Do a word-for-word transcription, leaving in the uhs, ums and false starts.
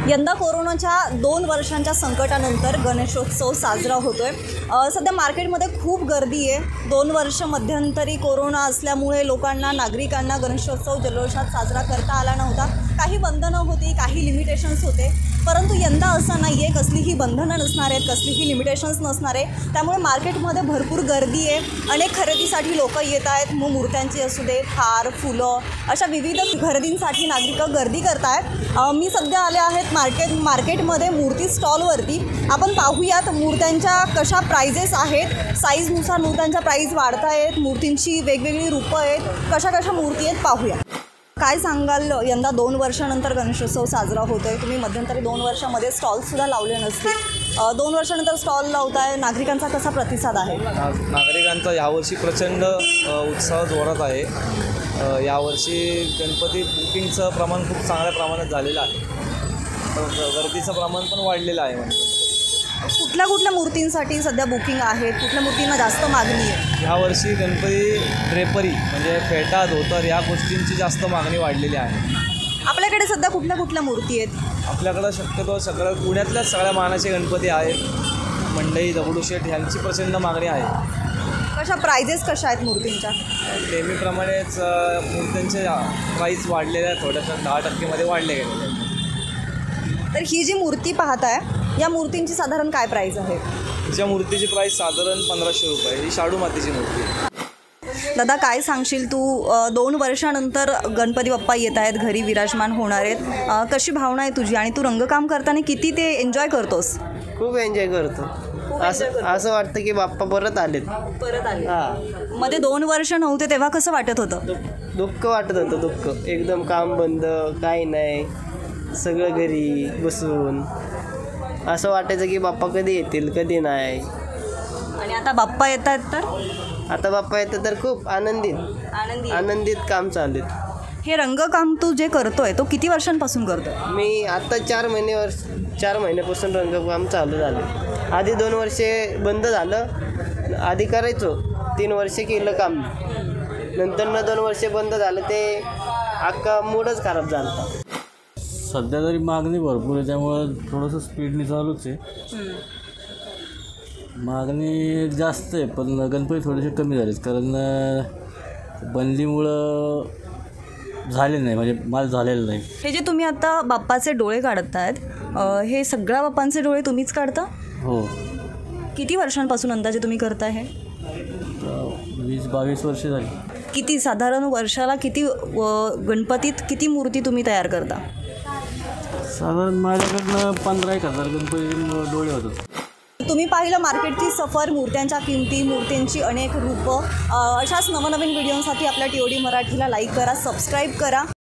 यंदा कोरोनाच्या दोन वर्षांच्या संकटानंतर गणेशोत्सव साजरा होतोय। सध्या मार्केटमध्ये खूप गर्दी आहे। दोन वर्ष मध्यंतरी कोरोना असल्यामुळे लोकांना नागरिकांना गणेशोत्सव जल्लोषात साजरा करता आला नव्हता। काही बंधनं होती, काही लिमिटेशन्स होते, परंतु यंदा असं नाही आहे। कसलीही बंधनं नसणार आहेत, कसलीही लिमिटेशन्स नसणार आहे। त्यामुळे मार्केटमध्ये भरपूर गर्दी आहे। अनेक खरेदीसाठी लोक येत आहेत। मग मूर्त्यांची असू दे, हार, फुलं अशा विविध खरेदींसाठी नागरिक गर्दी करत आहेत। मी सध्या आले आहेत मार्केट मार्केटमध्ये मूर्ती स्टॉलवरती। आपण पाहूयात मूर्त्यांच्या कशा प्राइजेस आहेत, साईजनुसार मूर्त्यांच्या प्राइस वाढत आहेत, मूर्तींची वेगवेगळी रूपं आहेत, कशा कशा मूर्ती आहेत पाहूया। काय सांगाल, यंदा दोन वर्षानंतर गणेशोत्सव साजरा होतोय। तुम्ही मध्यंतरी दोन वर्षामध्ये स्टॉलसुद्धा लावले नसतील, दोन वर्षानंतर स्टॉल लावताय, नागरिकांचा कसा प्रतिसाद आहे? नागरिकांचा यावर्षी प्रचंड उत्साह जोरात आहे। यावर्षी गणपती बुकिंगचं प्रमाण खूप चांगल्या प्रमाणात झालेलं आहे। गर्दीचं प्रमाण पण वाढलेलं आहे। म्हणजे कुठल्या कुठल्या मूर्तींसाठी सध्या बुकिंग आहेत, कुठल्या मूर्तींना जास्त मागणी आहे? यावर्षी गणपती ड्रेपरी म्हणजे फेटा, धोतर या गोष्टींची जास्त मागणी वाढलेली आहे। आपल्याकडे सध्या कुठल्या कुठल्या मूर्ती आहेत? आपल्याकडं शक्यतो सगळ्या पुण्यातल्याच सगळ्या मानाचे गणपती आहेत। मंडई, दगडूशेठ यांची प्रचंड मागणी आहे। कशा प्राइजेस कशा आहेत मूर्तींच्या? नेहमीप्रमाणेच मूर्त्यांचे प्राईस वाढलेले आहेत, थोड्याशा दहा टक्केमध्ये वाढले गेलेले। तर ही जी मूर्ती पाहताय, या मूर्तींची साधारण काय प्राइस आहे? तिच्या मूर्तीची प्राइस साधारण पंधराशे रुपये। ही शाडू मातीची मूर्ती आहे। दादा, काय सांगशील तू, दोन वर्षानंतर गणपती बाप्पा येत आहेत, घरी विराजमान होणार आहेत, कशी भावना आहे तुझी? आणि तू रंगकाम करताना किती ते एन्जॉय करतोस? खूप एन्जॉय करतो। असं असं वाटतं की बाप्पा परत आलेत परत आले। हां, मध्ये दोन वर्ष नव्हते तेव्हा कसं वाटत होतं? दुःख वाटत होतं, दुःख एकदम, काम बंद, काही नाही, सगळं घरी बसून असं वाटायचं की बाप्पा कधी येतील कधी नाही। आणि आता बाप्पा येत आहेत, तर आता बाप्पा येतं तर खूप आनंदित आनंदी आनंदित काम चालू आहे। हे रंगकाम तू जे करतोय तो किती वर्षांपासून करतोय? मी आता चार महिने वर्ष चार महिन्यापासून रंगकाम चालू झालं। आधी दोन वर्षे बंद झालं, आधी करायचो, तीन वर्षे केलं काम, नंतर न दोन वर्षे बंद झालं, ते अख्खा मूडच खराब झाला। सध्या तरी मागणी भरपूर आहे, त्यामुळं थोडंसं स्पीडने चालूच आहे। मागणी जास्त आहे, पण गणपती थोडेसे कमी झालेत, कारण बंदीमुळं झाले नाही, म्हणजे माल झालेला नाही। हे जे तुम्ही आता बाप्पाचे डोळे काढतायत, हे सगळ्या बाप्पांचे डोळे तुम्हीच काढता? हो। किती वर्षांपासून अंदाजे तुम्ही करताय हे? वीस बावीस वर्ष झाली। किती साधारण वर्षाला किती गणपतीत किती मूर्ती तुम्ही तयार करता? साधारण माझ्याकडनं पंधरा एक हजार गणपती डोळे होतात। तुम्ही पाहिलं मार्केटची सफर, मूर्त्यांच्या किमती, मूर्तींची अनेक रूपं। अशाच नवनवीन व्हिडिओसाठी आपल्या टी ओ डी मराठीला लाईक करा, सबस्क्राईब करा।